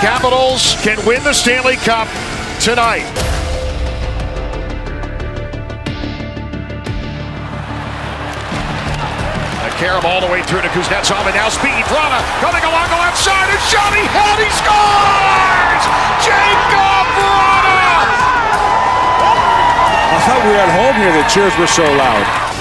Capitals can win the Stanley Cup tonight. Karam all the way through to Kuznetsov, and now speed. Vrana coming along the left side, and shot, he had, he scores! Jakub Vrana! I thought we were at home here, the cheers were so loud.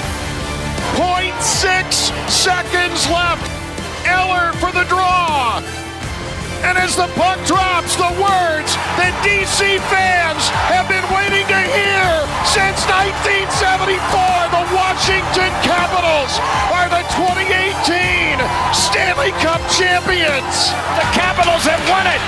0.6 seconds left. Eller for the draw. And as the puck drops, the words that DC fans have been waiting to hear since 1974, the Washington Capitals are the 2018 Stanley Cup champions. The Capitals have won it.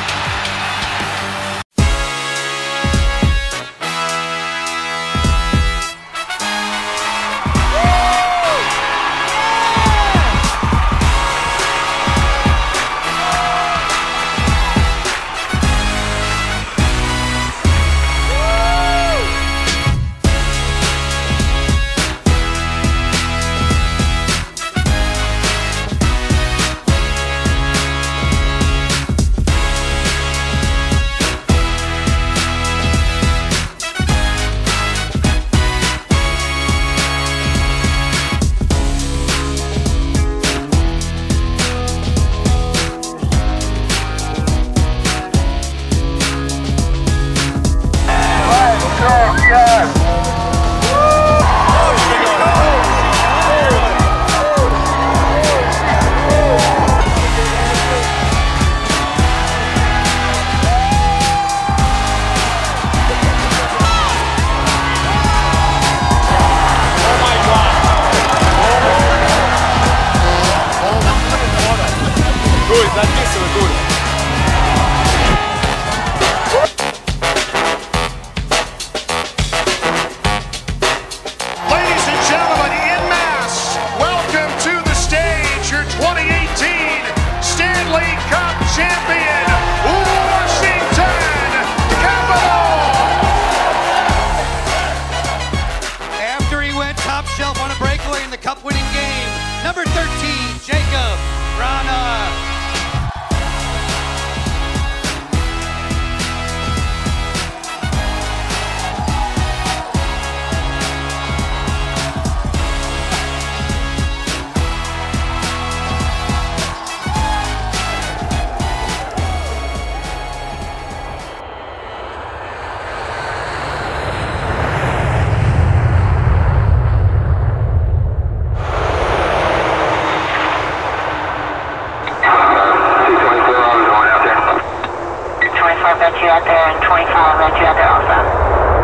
Cup-winning game, number 13, Jakub Vrana. Red you out there, and 25 red you out there also.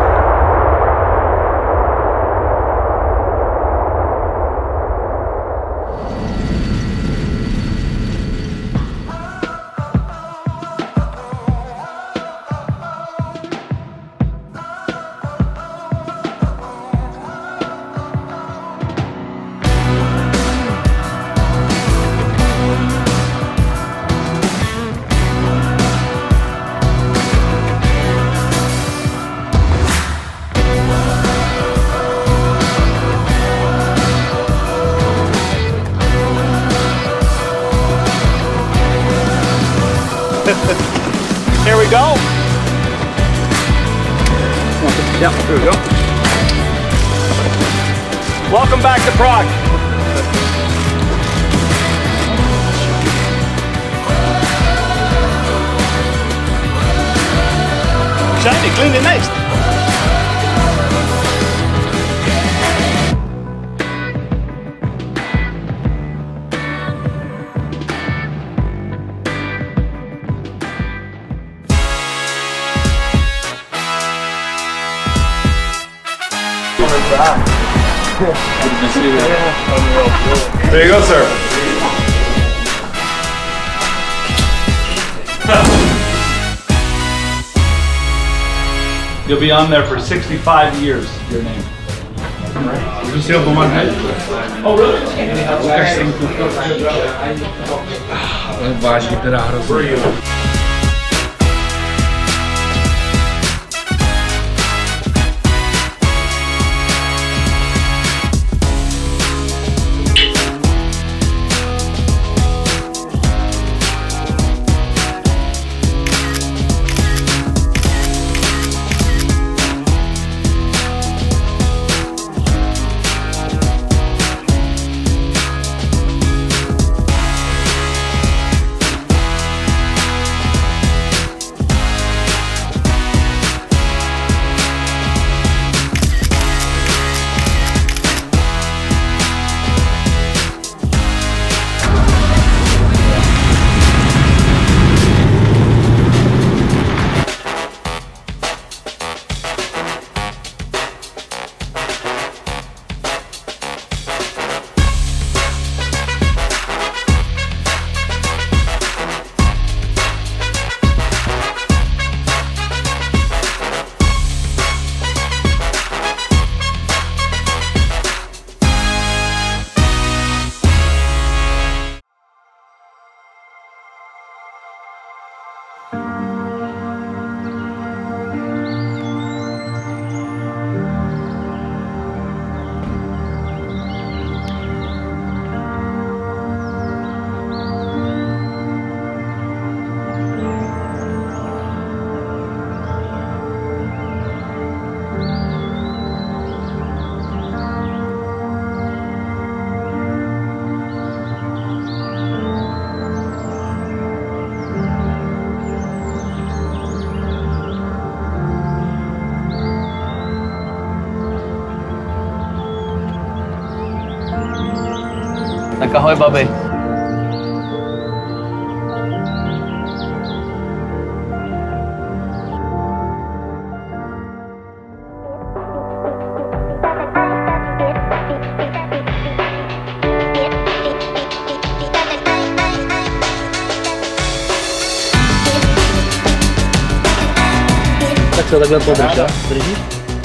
Here we go. Yeah, here we go. Welcome back to Prague. Shiny, clean and nice. There you go, sir. You'll be on there for 65 years, your name. You see up on my head? Oh, really? Vážně teda hrozně. Tak ahoj, babi. Tak se takhle podrž, jo? Držíš?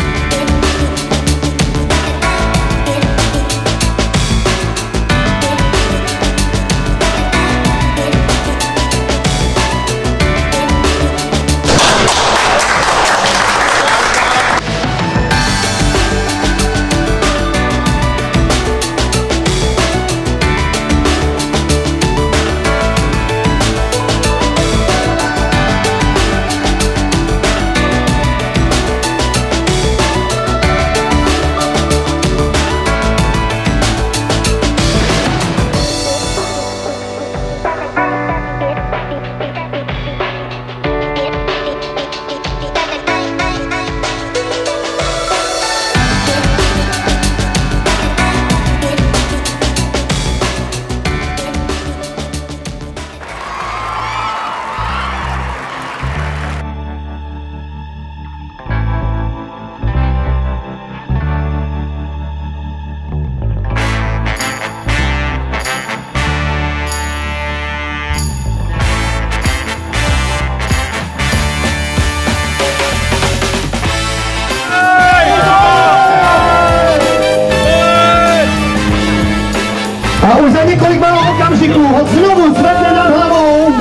A už za několik málo okamžiků ho znovu zvedne nad hlavou.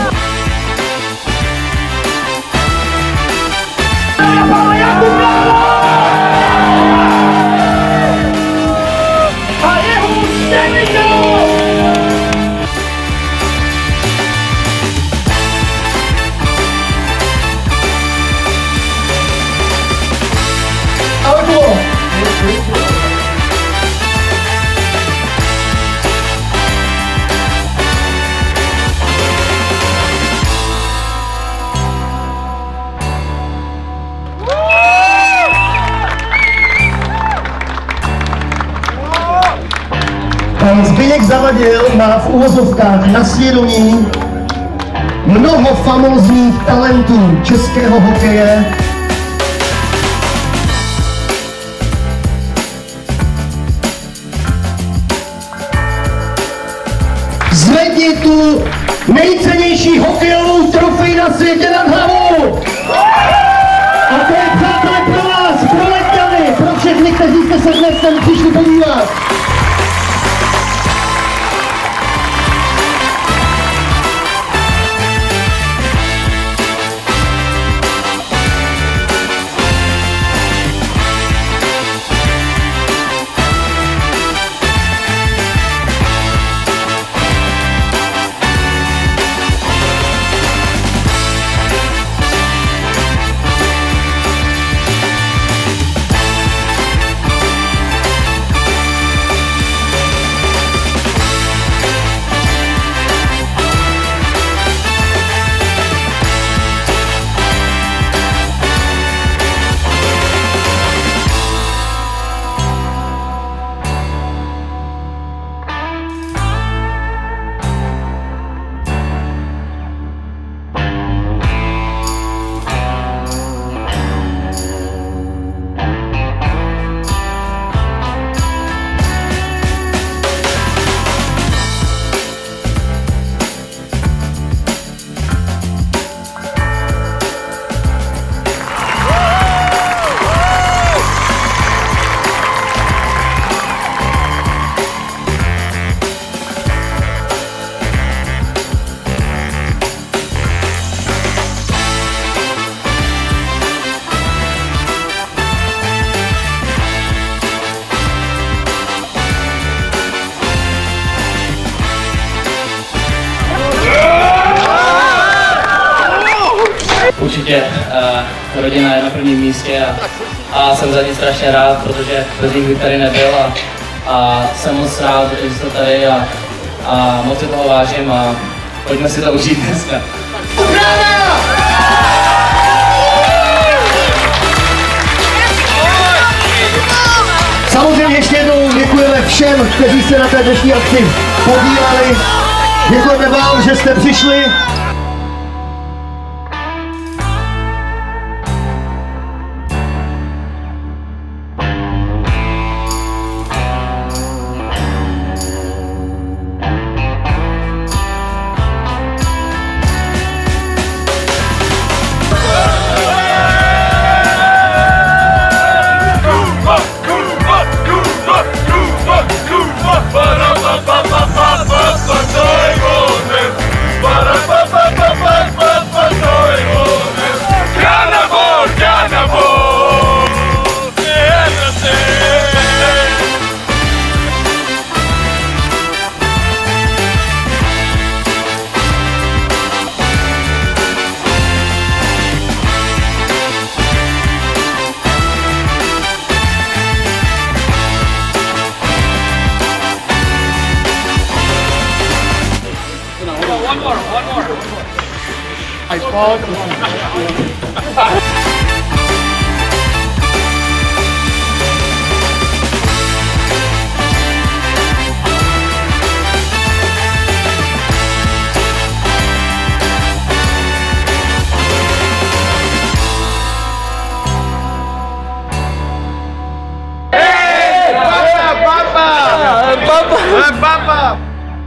A jeho ústěnikou! Zbyněk Zavadil má v uvozovkách na svědomí mnoho famózních talentů českého hokeje. Zvedni tu nejcennější hokejovou trofej na světě nad hlavou! A to je, přátelé, pro vás, pro Letňany, pro všechny, kteří jste se dnes sem přišli podívat. Určitě rodina je na prvním místě a jsem za ně strašně rád, protože bez nich bych tady nebyl a jsem moc rád, že jste tady a moc si toho vážím a pojďme si to užít dneska. Samozřejmě ještě jednou děkujeme všem, kteří se na té dnešní akci podíleli. Děkujeme vám, že jste přišli. I fought. Papa!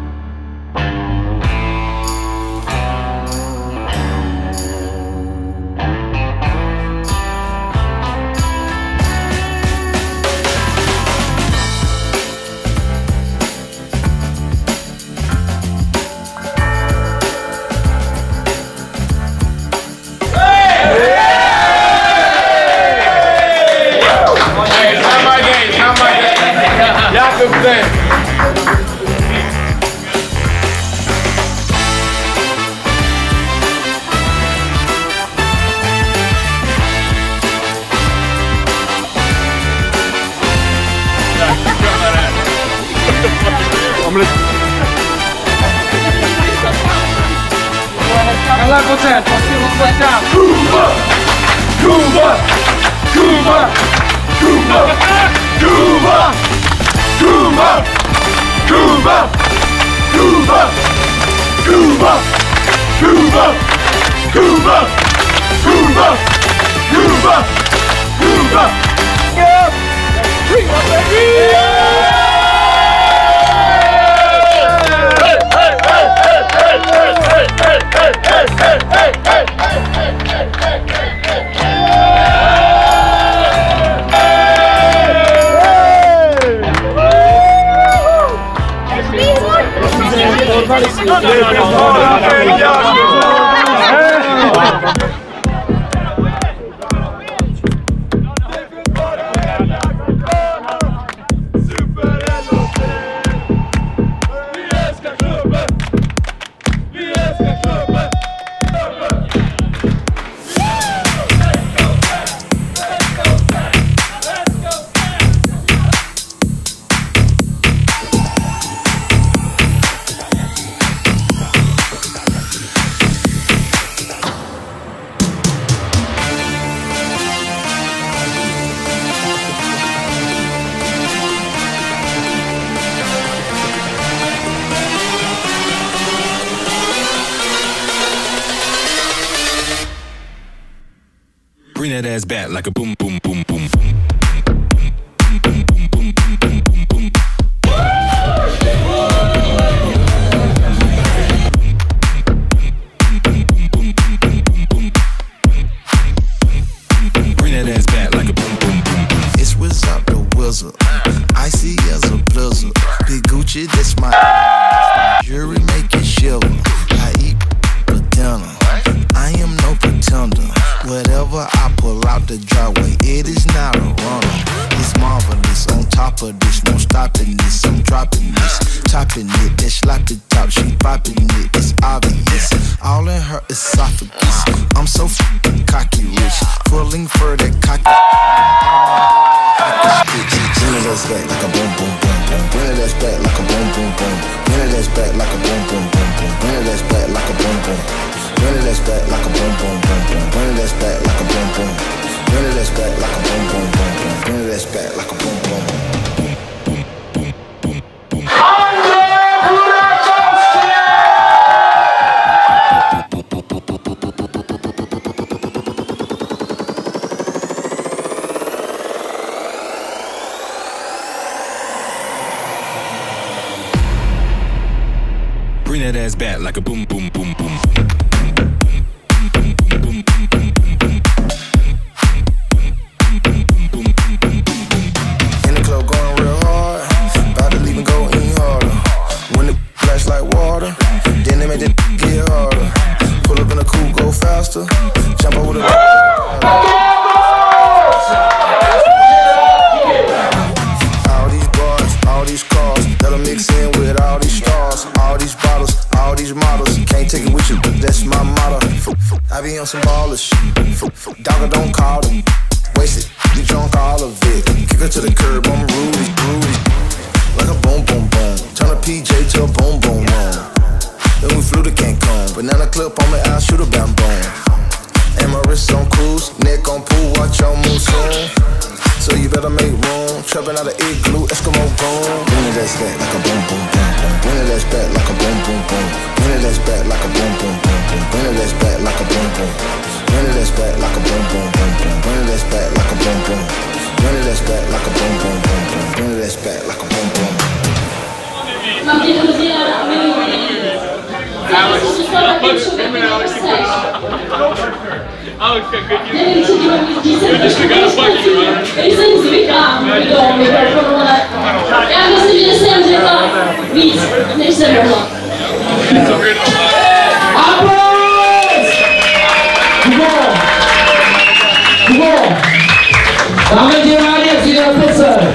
Bring that ass back like a boom, boom, boom, boom, boom. Bring that ass back like a boom, boom, boom, boom. It's without the wizard. Icy as a blizzard. Big Gucci, that's my jury make it shiver. I eat for dinner. I am no pretender. Whatever I pull out the driveway, it is not a runner. It's marvelous. On top of this, no stopping this. I'm dropping this, topping it. That sloppy top, she popping it. It's obvious. All in her esophagus. I'm so f***ing cocky rich, pulling for that cocky. Bring it ass back like a boom boom boom boom. Bring it ass back like a boom boom boom. Bring it ass back like a boom boom boom boom. Bring it ass back like a boom boom. Bring it ass back like a boom boom boom boom. Bring it ass back like a boom boom. Bring it ass back like a boom boom boom boom. Bring it ass back like a boom boom. bat like a boom, boom, boom, boom. In the club going real hard, about to leave and go any harder. When it flash like water, then they make it get harder. Pull up in a coupe, go faster, jump over the. All these bars, all these cars, that'll mix in with all these stars, all these bottles, all these models. Can't take it with you, that's my motto. I be on some baller shit. Dogger don't call them, waste it, you drunk all of it. Kick her to the curb, I'm Rudy, Rudy. Like a boom, boom, boom. Turn a PJ to a boom, boom, boom. Then we flew to Cancun, banana clip on me, I'll shoot a bam boom. And my wrist on cruise, neck on pool, watch your move soon. So you better make room, trapping out of igloo, Eskimo goon. Bring it that's back like a boom, boom, boom, boom. Bring it that's back like a boom, boom, boom. Bring it that's back like a boom, boom, boom, boom. Bring it that's back like a boom, boom. Bring it that's back like a boom, boom, boom, boom. Bring it that's back like a boom, boom. Bring it that's back like a boom, boom, boom, boom. Bring it that's back like a boom, boom. Mám tě hrozně ráda a miluji. Alex, nevím, co dělám, když jsem zvyklá do mikrofonu, ale já myslím, že jsem řekla víc, než jsem mohla. Aplaus! Kubo! Dáme tě rádi, přijde na pece.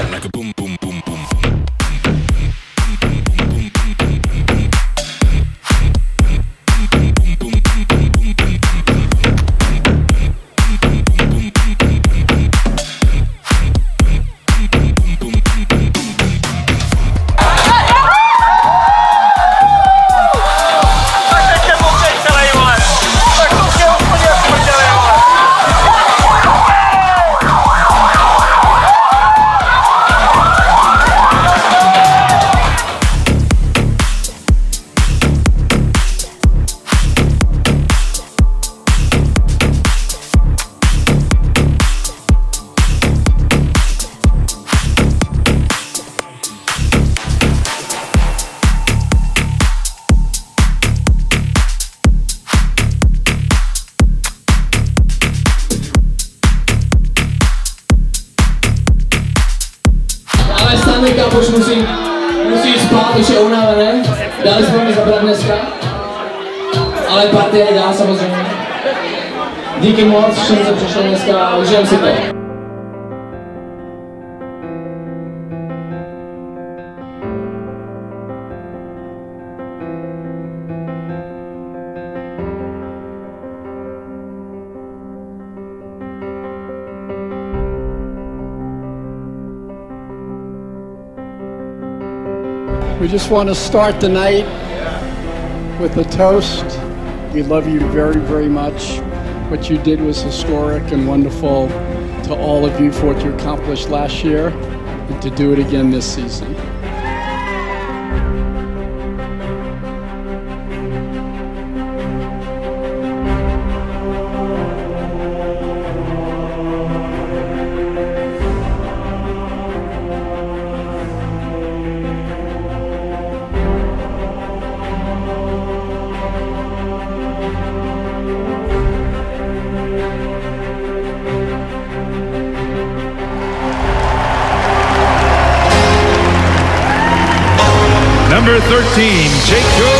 Ale Stanley Cup už musí spát, už je unavené. Dali jsme mi zabrat dneska. Ale partie je dál samozřejmě. Díky moc, všem se přišli dneska a užijem si to. We just want to start the night with a toast. We love you very, very much. What you did was historic and wonderful to all of you for what you accomplished last year and to do it again this season. Number 13, Jacob